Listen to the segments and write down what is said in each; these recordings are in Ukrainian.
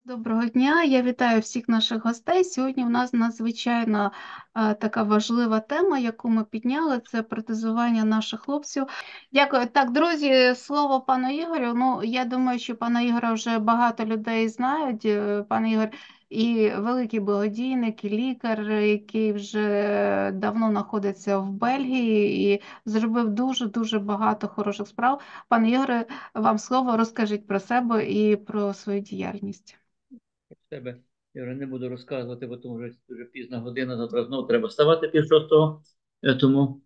Доброго дня, я вітаю всіх наших гостей. Сьогодні у нас надзвичайно така важлива тема, яку ми підняли, це протезування наших хлопців. Дякую. Так, друзі, слово пану Ігорю. Ну, я думаю, що пана Ігоря вже багато людей знають. Пан Ігор і великий благодійник, і лікар, який вже давно знаходиться в Бельгії і зробив дуже-дуже багато хороших справ. Пане Ігоре, вам слово, розкажіть про себе і про свою діяльність. В тебе я вже не буду розказувати, бо тому вже дуже пізна година, завтра знову треба вставати пів шостого, тому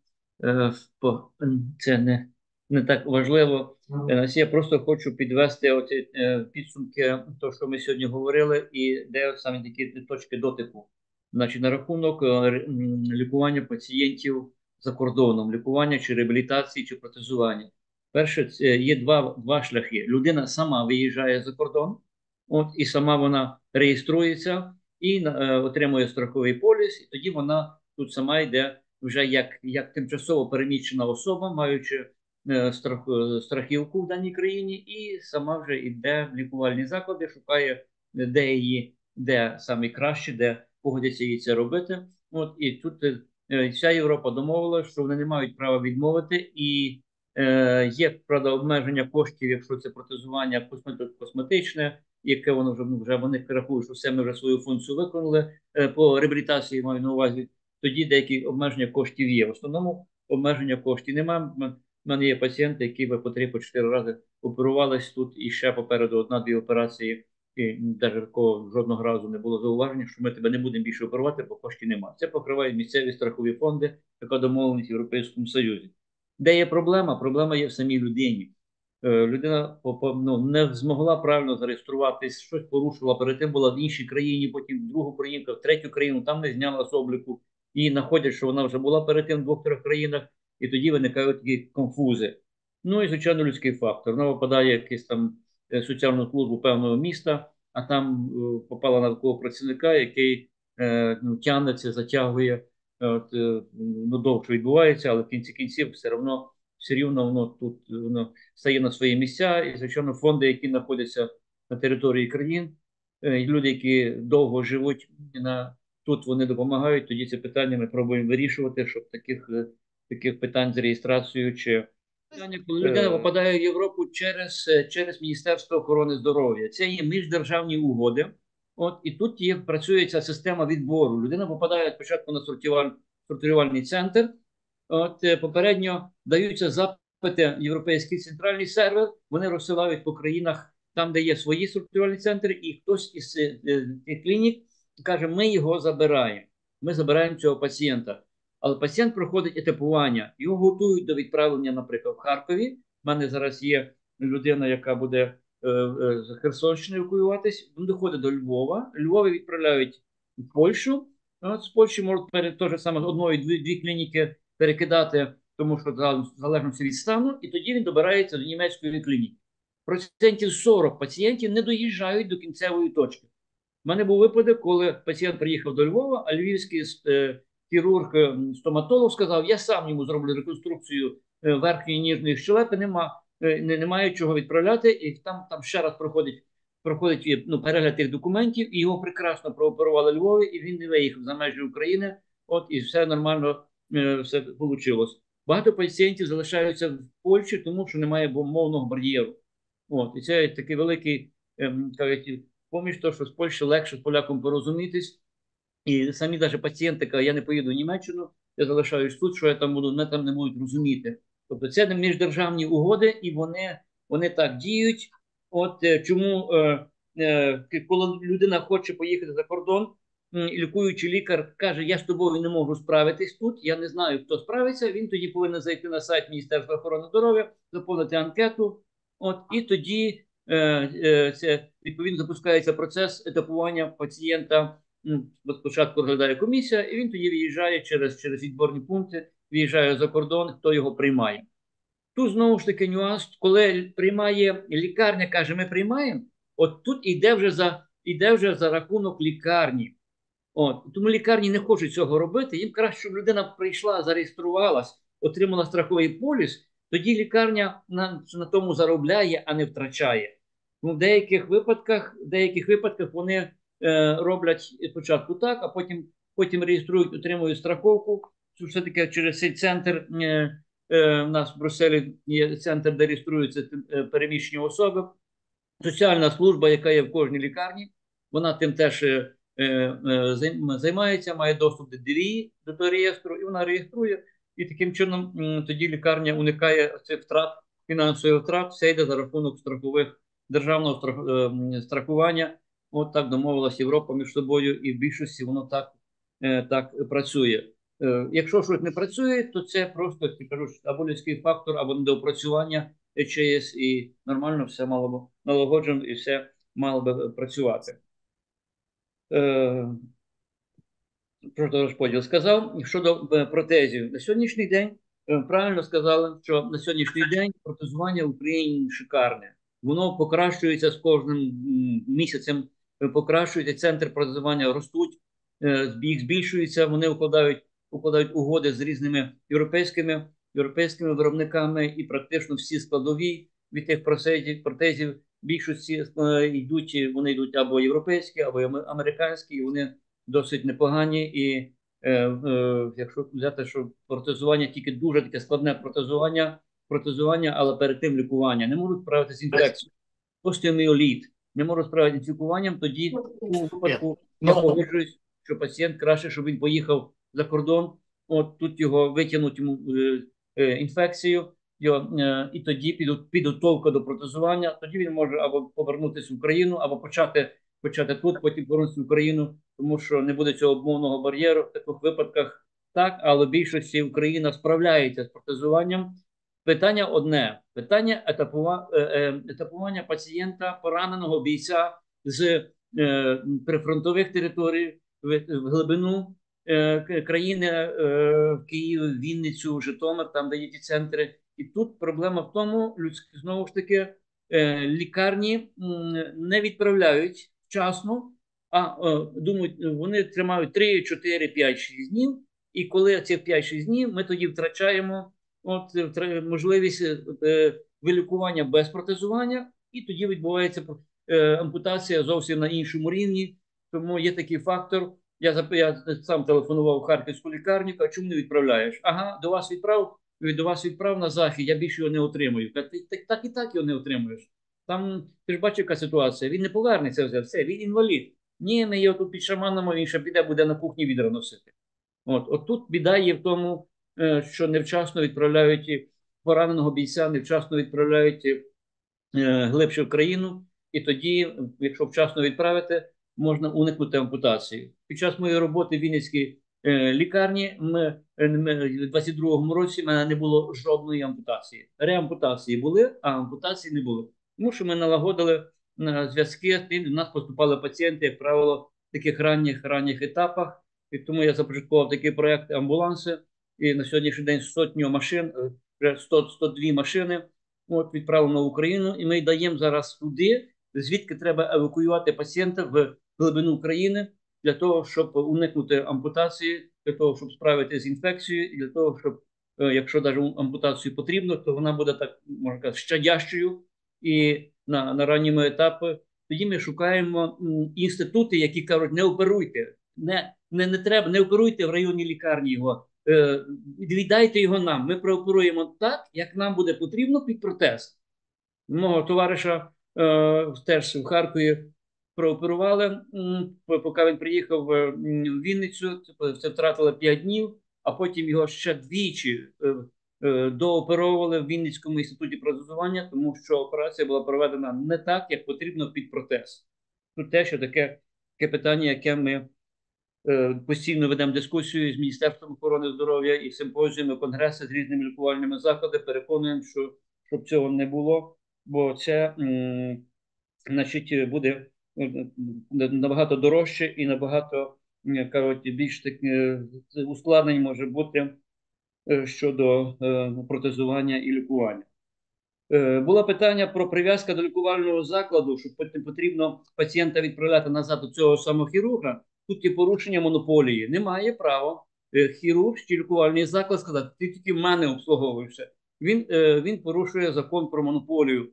це не так важливо. Я просто хочу підвести оці підсумки того, що ми сьогодні говорили, і де саме такі точки дотику. Значить, на рахунок лікування пацієнтів за кордоном, лікування чи реабілітації, чи протезування. Перше, є два шляхи. Людина сама виїжджає за кордон. І сама вона реєструється і отримує страховий поліс, і тоді вона тут сама йде вже як тимчасово переміщена особа, маючи страхівку в даній країні, і сама вже йде в лікувальні заклади, шукає, де саме краще, де погодяться їй це робити. І тут вся Європа домовилася, що вони не мають права відмовити, і є, правда, обмеження коштів, якщо це протезування косметичне, яке воно вже вони рахують, що все ми вже свою функцію виконали по реабілітації, маю на увазі. Тоді деякі обмеження коштів є. В основному обмеження коштів немає. У мене є пацієнти, які по 3-4 рази оперувались тут, і ще попереду одна-дві операції, і навіть такого жодного разу не було зауваження, що ми тебе не будемо більше оперувати, бо коштів немає. Це покривають місцеві страхові фонди, така домовленість в Європейському Союзі. Де є проблема? Проблема є в самій людині. Людина не змогла правильно зареєструватись, щось порушила, перед тим була в іншій країні, потім в другу країну, в третю країну, там не зняла з обліку, і знаходять, що вона вже була перед тим в 2-3 країнах, і тоді виникають такі конфузи. Ну і, звичайно, людський фактор. Вона попадає в якусь там соціальну службу певного міста, а там попала на такого працівника, який тягнеться, затягує, довше відбувається, але в кінці кінців все рівно воно тут воно стає на свої місця. І, звичайно, фонди, які знаходяться на території країн, люди, які довго живуть тут, вони допомагають. Тоді це питання ми пробуємо вирішувати, щоб таких питань з реєстрацією чи питання, коли людина попадає в Європу через Міністерство охорони здоров'я. Це є міждержавні угоди. І тут працює ця система відбору. Людина попадає спочатку на сортувальний центр. Попередньо даються запити в Європейський центральний сервер, вони розсилають по країнах там, де є свої сортувальні центри, і хтось із цих клінік каже, ми його забираємо. Ми забираємо цього пацієнта. Але пацієнт проходить етапування. Його готують до відправлення, наприклад, в Харкові. У мене зараз є людина, яка буде з Херсонщини евакуюватись. Він доходить до Львова. Львові відправляють в Польщу. З Польщі можуть те ж саме одної-дві клініки перекидати, тому що залежно від стану, і тоді він добирається до німецької клініки. Процентів 40 пацієнтів не доїжджають до кінцевої точки. У мене був випадок, коли пацієнт приїхав до Львова, а львівський хірург-стоматолог сказав, я сам йому зроблю реконструкцію верхньої ніжної щелепи, немає чого відправляти, і там ще раз проходить перегляд тих документів, і його прекрасно прооперували в Львові, і він не виїхав за межі України, і все нормально все вийшло. Багато пацієнтів залишаються в Польщі, тому що немає мовного бар'єру. І це такий великий поміж того, що з Польщі легше з поляком порозумітись. І самі навіть пацієнти кажуть, я не поїду в Німеччину, я залишаюсь тут, що я там буду, мене там не будуть розуміти. Тобто це не міждержавні угоди, і вони так діють. Чому, коли людина хоче поїхати за кордон, лікуючий лікар каже, я з тобою не можу справитись тут, я не знаю, хто справиться, він тоді повинен зайти на сайт Міністерства охорони здоров'я, заповнити анкету, і тоді відповідно запускається процес етапування пацієнта. Спочатку розглядає комісія, і він тоді виїжджає через відборні пункти, виїжджає за кордон, хто його приймає. Тут знову ж таки нюанс, коли приймає лікарня, каже, ми приймаємо, тут іде вже за рахунок лікарні. Тому лікарні не хочуть цього робити, їм краще, щоб людина прийшла, зареєструвалась, отримала страховий поліс, тоді лікарня на тому заробляє, а не втрачає. Ну, в деяких випадках вони роблять спочатку так, а потім реєструють, отримують страховку. Все-таки через цей центр у нас в Брюсселі є центр, де реєструються переміщені особи. Соціальна служба, яка є в кожній лікарні, вона тим теж займається, має доступ до ДВІ, до того реєстру, і вона реєструє. І таким чином тоді лікарня уникає цих втрат, фінансових втрат, все йде за рахунок страхових державного страхування. От так домовилася Європа між собою, і в більшості воно так працює. Якщо щось не працює, то це просто кажуть, або людський фактор, або недоопрацювання ЧС, і нормально все мало б налагоджено, і все мало би працювати. Про розподіл сказав. Щодо протезів, на сьогоднішній день правильно сказали, що на сьогоднішній день протезування в Україні шикарне. Воно покращується з кожним місяцем, покращується, центр протезування ростуть, їх збільшується, вони укладають угоди з різними європейськими виробниками, і практично всі складові від тих протезів більшості вони йдуть або європейські, або американські, і вони досить непогані. І якщо взяти, що протезування тільки дуже таке складне протезування, але перед тим лікування, не можуть справитися з інфекцією. Остеоміоліт не можуть справитися з лікуванням, тоді у випадку я погоджуюсь, що пацієнт краще, щоб він поїхав за кордон, от тут його витягнуть йому інфекцію, і тоді підготовка до протезування, тоді він може або повернутися в Україну, або почати тут, потім повернутися в Україну, тому що не буде цього мовного бар'єру в таких випадках. Так, але в більшості Україна справляється з протезуванням. Питання одне: питання етапування пацієнта, пораненого бійця з прифронтових територій в глибину країни, в Київ, Вінницю, Житомир, там де є ті центри. І тут проблема в тому, знову ж таки, лікарні не відправляють вчасно, а думають, вони тримають 3, 4, 5, 6 днів, і коли ці 5-6 днів, ми тоді втрачаємо можливість вилікування без протезування, і тоді відбувається ампутація зовсім на іншому рівні. Тому є такий фактор. Я сам телефонував в Харківську лікарню, кажу, чому не відправляєш? Ага, до вас відправ на захід, я більше його не отримую. Так і так його не отримуєш. Там, ти ж бачиш, яка ситуація, він не повернеться вже, все, він інвалід. Ні, ми його тут підшаманимо, він ще піде, буде на кухні відра носити. От тут біда є в тому, що невчасно відправляють пораненого бійця, невчасно відправляють глибше в країну, і тоді, якщо вчасно відправити, можна уникнути ампутації. Під час моєї роботи в Вінницькій лікарні в 22-му році в мене не було жодної ампутації. Реампутації були, а ампутації не було. Тому що ми налагодили зв'язки, і в нас поступали пацієнти, як правило, в таких ранніх етапах. І тому я започаткував такий проєкт амбуланси. І на сьогоднішній день сотню машин, вже 102 машини відправлено в Україну. І ми даємо зараз туди, звідки треба евакуювати пацієнта в глибину країни, для того, щоб уникнути ампутації, для того, щоб справитися з інфекцією, і для того, щоб, якщо навіть ампутацію потрібно, то вона буде так, можна казати, щадящою. І на ранньому етапі тоді ми шукаємо інститути, які кажуть, не оперуйте, не треба, не оперуйте в районній лікарні його, віддайте його нам. Ми прооперуємо так, як нам буде потрібно під протез. Мого товариша теж в Харкові прооперували, поки він приїхав в Вінницю, це втратило 5 днів, а потім його ще двічі дооперовували в Вінницькому інституті протезування, тому що операція була проведена не так, як потрібно під протез. Тут теж таке питання, яке ми постійно ведемо дискусію з Міністерством охорони здоров'я і симпозіями, конгреси з різними лікувальними закладами, переконуємо, що щоб цього не було, бо це значить, буде набагато дорожче і набагато більш ускладнень може бути щодо протезування і лікування. Було питання про прив'язку до лікувального закладу, що потрібно пацієнта відправляти назад до цього самого хірурга. Тут є порушення монополії. Немає права хірург чи лікувальний заклад сказати, ти тільки в мене обслуговуєшся. Він порушує закон про монополію.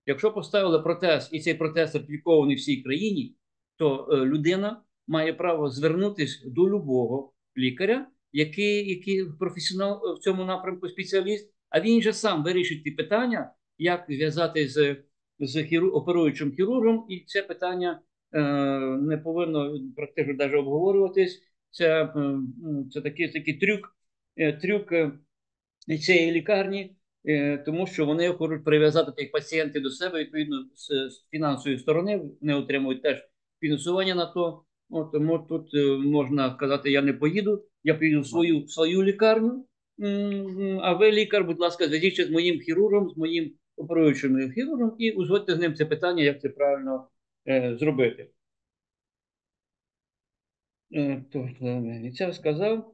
Якщо поставили протез, і цей протез сертифікований всій країні, то людина має право звернутися до любого лікаря, який професіонал в цьому напрямку, спеціаліст, а він же сам вирішить ті питання, як зв'язати з оперуючим хірургом, і це питання не повинно практично навіть обговорюватись. Це такий трюк цієї лікарні, тому що вони хочуть прив'язати тих пацієнтів до себе, відповідно, з фінансової сторони, вони отримують теж фінансування на то. Тому тут можна сказати, я не поїду, я поїду в свою лікарню, а ви, лікар, будь ласка, зв'яжіться з моїм хірургом, з моїм оперуючим хірургом і узгодьте з ним це питання, як це правильно зробити. Це сказав.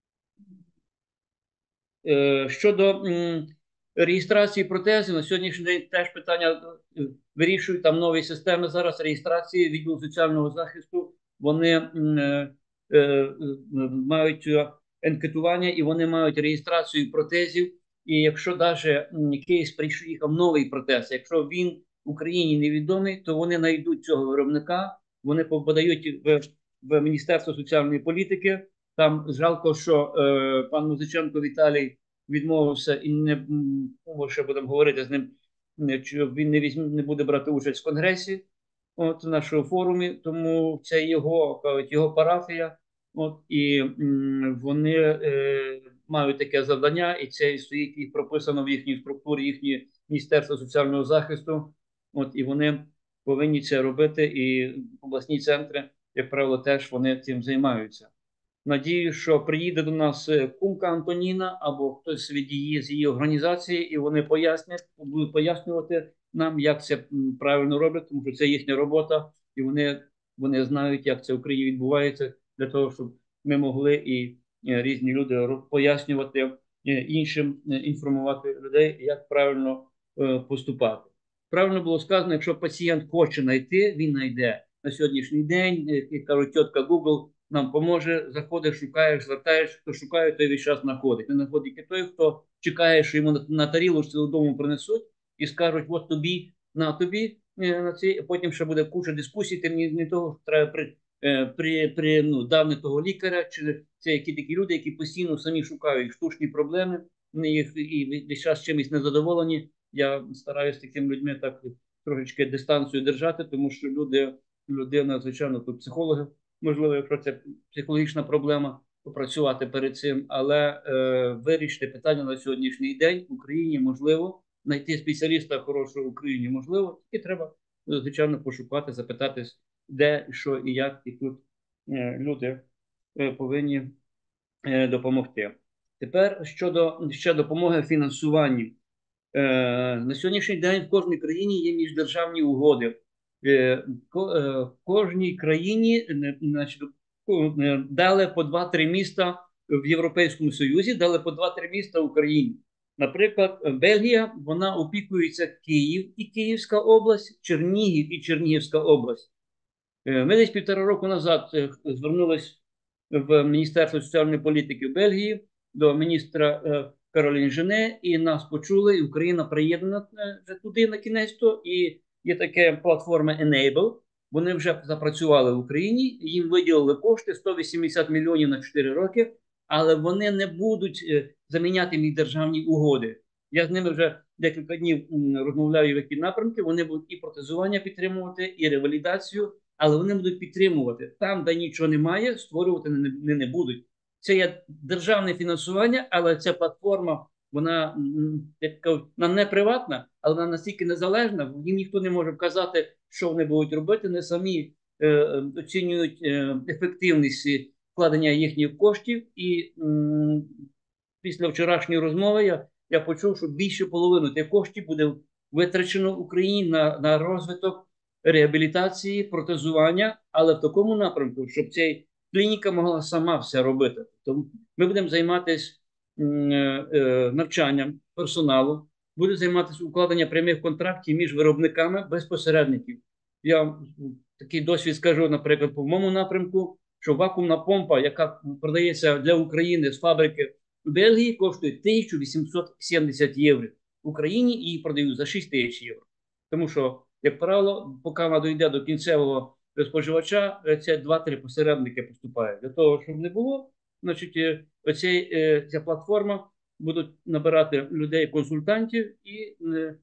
Щодо реєстрації протезів, на сьогоднішній день теж питання вирішують, там нові системи зараз реєстрації відділу соціального захисту, вони мають анкетування і вони мають реєстрацію протезів. І якщо навіть кейс приїхав новий протез, якщо він в Україні невідомий, то вони знайдуть цього виробника, вони подають в Міністерство соціальної політики. Там жалко, що пан Музиченко Віталій відмовився і не ще будемо говорити з ним, що він не буде брати участь в конгресі, в нашому форумі, тому це його парафія, і вони мають таке завдання, і це стоїть і прописано в їхній структурі, їхнє Міністерство соціального захисту, і вони повинні це робити, і обласні центри, як правило, теж вони цим займаються. Надію, що приїде до нас кумка Антоніна або хтось з її організації, і вони будуть пояснювати нам, як це правильно роблять, тому що це їхня робота, і вони знають, як це в Україні відбувається, для того, щоб ми могли і різні люди пояснювати іншим, інформувати людей, як правильно поступати. Правильно було сказано, якщо пацієнт хоче знайти, він знайде. На сьогоднішній день, як кажуть, тітка Google нам поможе, заходиш, шукаєш, звертаєш, хто шукає, той весь час знаходить. Не знаходить і той, хто чекає, що йому на тарілочці додому принесуть і скажуть, от тобі, на тобі, на цій, а потім ще буде куча дискусій, ти не того треба дав не того лікаря, чи це які такі люди, які постійно самі шукають штучні проблеми, вони їх і весь час чимось незадоволені. Я стараюся з такими людьми так трошечки дистанцію держати, тому що людина, звичайно, тут психологи, можливо, якщо це психологічна проблема, попрацювати перед цим, але вирішити питання на сьогоднішній день в Україні можливо, знайти спеціаліста хорошого в Україні можливо, і треба, звичайно, пошукати, запитатись, де, що і як, і тут люди повинні допомогти. Тепер щодо ще допомоги фінансуванню. На сьогоднішній день в кожній країні є міждержавні угоди. В кожній країні дали по 2-3 міста в Європейському Союзі, дали по 2-3 міста в Україні. Наприклад, Бельгія, вона опікується Київ і Київська область, Чернігів і Чернігівська область. Ми десь 1,5 року назад звернулися в Міністерство соціальної політики в Бельгії до міністра Каролін Жене, і нас почули, і Україна приєднана туди на кінець-то, і є така платформа Enable, вони вже запрацювали в Україні, їм виділили кошти 180 мільйонів на 4 роки, але вони не будуть заміняти міждержавні угоди. Я з ними вже декілька днів розмовляю, в які напрямки, вони будуть і протезування підтримувати, і ревалідацію, але вони будуть підтримувати. Там, де нічого немає, створювати не будуть. Це є державне фінансування, але ця платформа, вона не приватна, але вона настільки незалежна, їм ніхто не може вказати, що вони будуть робити, вони самі оцінюють ефективність вкладення їхніх коштів. І після вчорашньої розмови я почув, що більше половини тих коштів буде витрачено в Україні на розвиток реабілітації, протезування, але в такому напрямку, щоб цей клініка могла сама все робити. Тому ми будемо займатися навчанням персоналу, будемо займатися укладенням прямих контрактів між виробниками без посередників. Я такий досвід скажу, наприклад, по моєму напрямку, що вакуумна помпа, яка продається для України з фабрики в Бельгії, коштує 1870 євро. В Україні її продають за 6 тисяч євро. Тому що, як правило, поки вона дійде до кінцевого споживача, це 2-3 посередники поступають. Для того, щоб не було, значить, ця платформа будуть набирати людей, консультантів і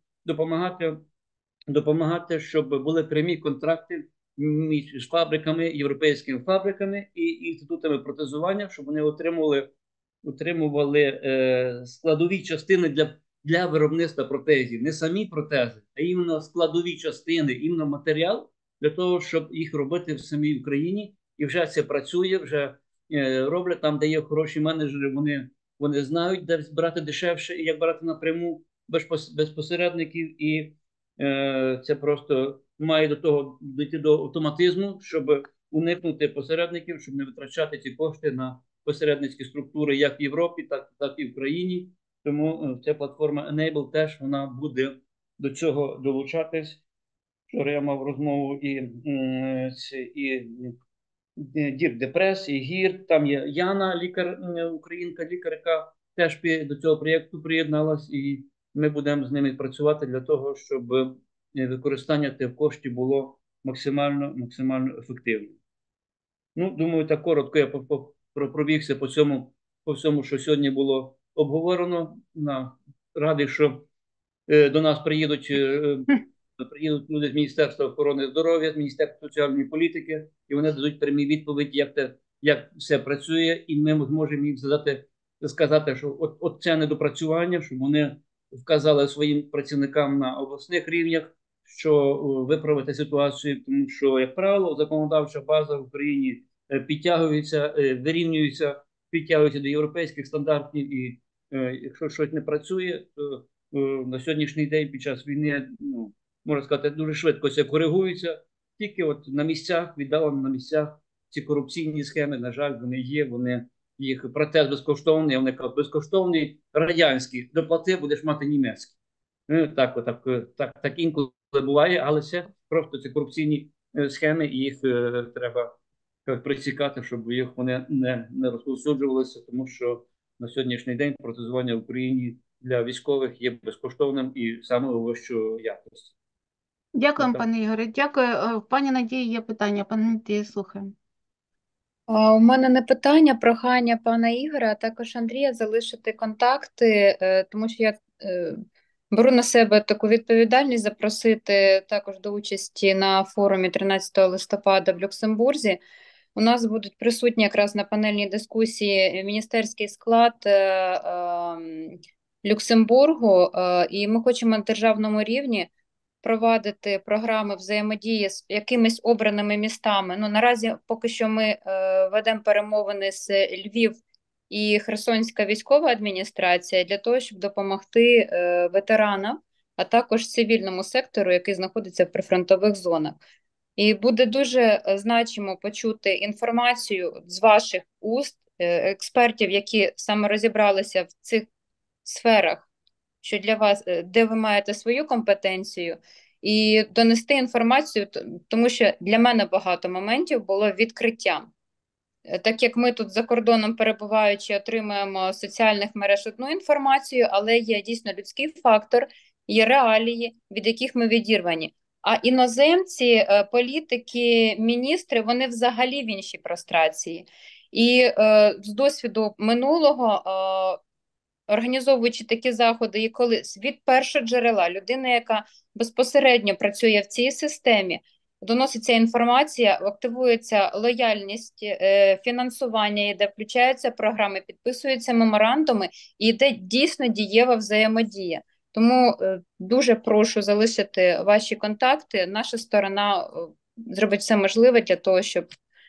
допомагати, щоб були прямі контракти між фабриками, європейськими фабриками і інститутами протезування, щоб вони отримували складові частини для виробництва протезів. Не самі протези, а іменно складові частини, іменно матеріал для того, щоб їх робити в самій Україні. І вже це працює, вже роблять там, де є хороші менеджери, вони знають, де брати дешевше і як брати напряму без посередників. І це просто має до того дійти до автоматизму, щоб уникнути посередників, щоб не витрачати ці кошти на посередницькі структури як в Європі, так і в Україні. Тому ця платформа Enable теж вона буде до цього долучатись. Вчора я мав розмову і Дірк Депрес, і ГІР. Там є Яна, українка, лікар, яка теж до цього проєкту приєдналась, і ми будемо з ними працювати для того, щоб використання тих коштів було максимально ефективним. Ну, думаю, так коротко я пробігся по всьому, що сьогодні було обговорено. Радий, що до нас приїдуть люди з Міністерства охорони здоров'я, з Міністерства соціальної політики, і вони дадуть прямі відповіді, як все працює, і ми зможемо їм сказати, що от це недопрацювання, щоб вони вказали своїм працівникам на обласних рівнях, що виправити ситуацію, тому що, як правило, законодавча база в Україні підтягується, вирівнюється, підтягується до європейських стандартів, і якщо щось не працює, то на сьогоднішній день під час війни, можна сказати, дуже швидко це коригується. Тільки от на місцях, віддалено на місцях, ці корупційні схеми, на жаль, вони є, їх протез безкоштовний, вони кажуть, безкоштовний радянський, доплати, будеш мати німецький. Так інколи буває, але це просто ці корупційні схеми, і їх треба присікати, щоб вони не розповсюджувалися, тому що на сьогоднішній день протезування в Україні для військових є безкоштовним і самою вищою якості. Дякуємо, пане Ігоре. Дякую. Пані Надії, є питання. Пане Надії, слухаємо. У мене не питання, прохання пана Ігоря, а також Андрія залишити контакти, тому що я беру на себе таку відповідальність запросити також до участі на форумі 13 листопада в Люксембурзі. У нас будуть присутні якраз на панельній дискусії міністерський склад Люксембургу, і ми хочемо на державному рівні провадити програми взаємодії з якимись обраними містами. Ну, наразі поки що ми ведемо перемовини з Львів і Херсонська військова адміністрація для того, щоб допомогти ветеранам, а також цивільному сектору, який знаходиться в прифронтових зонах. І буде дуже значимо почути інформацію з ваших уст, експертів, які саме розібралися в цих сферах, що для вас, де ви маєте свою компетенцію, і донести інформацію, тому що для мене багато моментів було відкриттям. Так як ми тут за кордоном перебуваючи, отримуємо з соціальних мереж одну інформацію, але є дійсно людський фактор, є реалії, від яких ми відірвані. А іноземці, політики, міністри, вони взагалі в іншій прострації. І з досвіду минулого, організовуючи такі заходи, і коли від першого джерела людина, яка безпосередньо працює в цій системі, доноситься інформація, активується лояльність, фінансування, де включаються програми, підписуються меморандуми, і йде дійсно дієва взаємодія. Тому дуже прошу залишити ваші контакти. Наша сторона зробить все можливе для того, щоб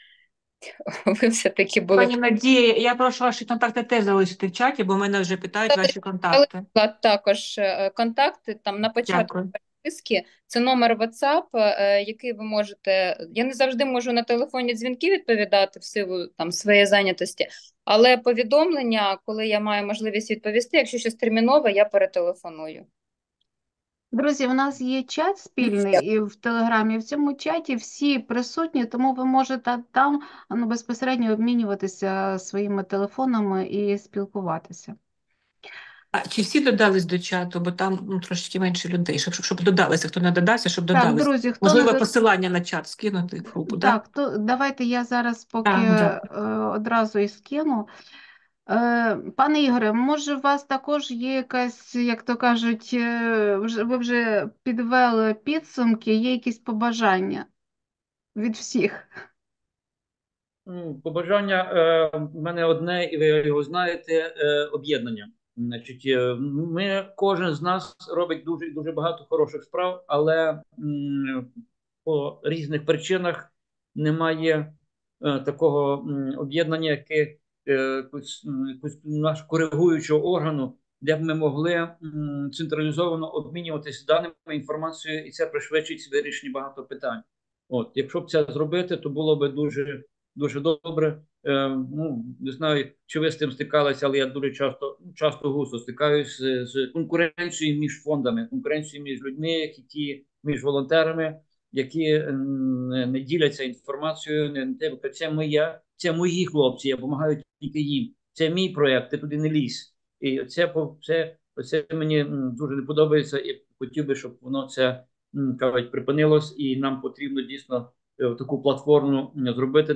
ви все-таки були... Пані Надія, я прошу ваші контакти теж залишити в чаті, бо мене вже питають ваші контакти. Також контакти там на початку переписки. Це номер WhatsApp, який ви можете... Я не завжди можу на телефонні дзвінки відповідати в силу там своєї зайнятості, але повідомлення, коли я маю можливість відповісти, якщо щось термінове, я перетелефоную. Друзі, у нас є чат спільний і в Телеграмі. В цьому чаті всі присутні, тому ви можете там безпосередньо обмінюватися своїми телефонами і спілкуватися. А чи всі додались до чату, бо там трошечки менше людей, щоб додалися, хто не додався, щоб Так, додались. друзі, хто не Можливо, до... посилання на чат скинути в групу, так? Так, то давайте я зараз поки Так, дякую. одразу і скину. Пане Ігоре, може, у вас також є якась, як то кажуть, ви вже підвели підсумки, є якісь побажання від всіх? Побажання в мене одне, і ви його знаєте, об'єднання. Значить, кожен з нас робить дуже дуже багато хороших справ, але по різних причинах немає такого об'єднання, яке якусь наш коригуючого органу, де б ми могли централізовано обмінюватися даними, інформацією, і це пришвидшить вирішення багато питань. От, якщо б це зробити, то було б дуже дуже добре. Не знаю, чи ви з тим стикалися, але я дуже часто густо стикаюся з конкуренцією між фондами, конкуренцією між людьми, між волонтерами, які не діляться інформацією. Це мої хлопці, я допомагаю тільки їм. Це мій проєкт, ти туди не лізь. І це мені дуже не подобається, і хотів би, щоб воно це кажуть, припинилось, і нам потрібно дійсно таку платформу зробити,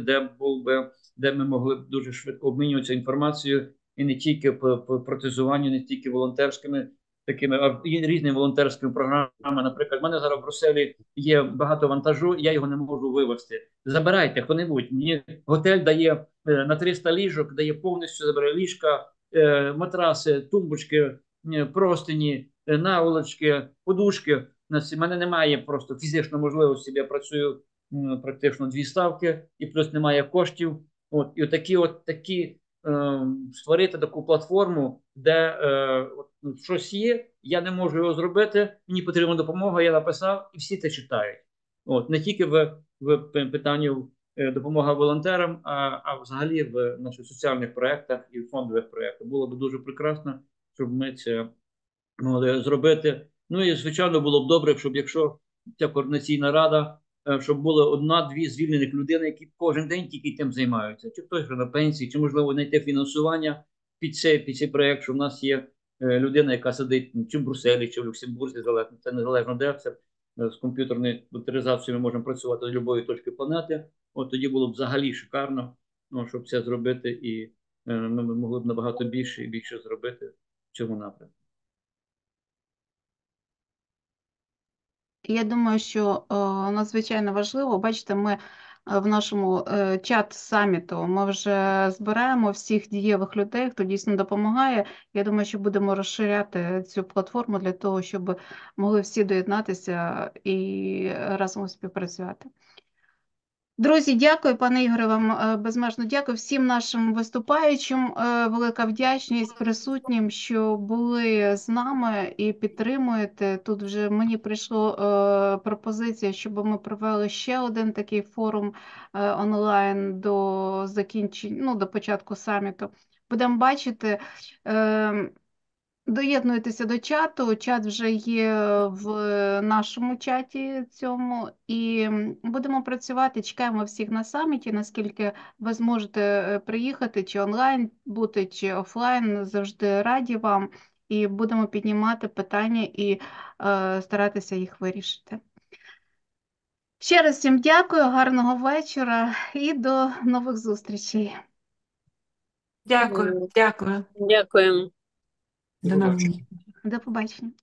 де ми могли б дуже швидко обмінюватися інформацією, і не тільки по протезуванню, не тільки волонтерськими такими, а і різними волонтерськими програмами. Наприклад, в мене зараз в Брюсселі є багато вантажу, я його не можу вивезти. Забирайте хто-небудь. Мені готель дає на 300 ліжок, дає повністю забирає ліжка, матраси, тумбочки, простині, наволочки, подушки. У мене немає просто фізичної можливості. Я працюю практично 2 ставки, і плюс немає коштів. І такі створити таку платформу, де щось є, я не можу його зробити, мені потрібна допомога, я написав, і всі це читають. Не тільки в питанні допомога волонтерам, а взагалі в наших соціальних проєктах і фондових проєктах. Було б дуже прекрасно, щоб ми це могли зробити. І, звичайно, було б добре, якщо ця координаційна рада, щоб було 1-2 звільнених людини, які кожен день тільки тим займаються. Чи хтось вже на пенсії, чи, можливо, знайти фінансування під цей проєкт, що в нас є людина, яка сидить чи в Брюсселі, чи в Люксембурзі, це незалежно де, це з комп'ютерною авторизацією ми можемо працювати з будь-якої точки планети. Тоді було б взагалі шикарно, щоб це зробити, і ми могли б набагато більше і більше зробити в цьому напрямку. Я думаю, що надзвичайно важливо, бачите, ми в нашому чат-саміту ми вже збираємо всіх дієвих людей, хто дійсно допомагає. Я думаю, що будемо розширяти цю платформу для того, щоб могли всі доєднатися і разом співпрацювати. Друзі, дякую, пане Ігоре, вам безмежно дякую всім нашим виступаючим. Велика вдячність присутнім, що були з нами і підтримуєте. Тут вже мені прийшла пропозиція, щоб ми провели ще один такий форум онлайн до закінчення, до початку саміту. Будемо бачити. Доєднуйтеся до чату, чат вже є в нашому чаті цьому, і будемо працювати, чекаємо всіх на саміті, наскільки ви зможете приїхати, чи онлайн бути, чи офлайн, завжди раді вам, і будемо піднімати питання і старатися їх вирішити. Ще раз всім дякую, гарного вечора і до нових зустрічей. Дякую, дякую. Дякуємо. До нових. До побачення.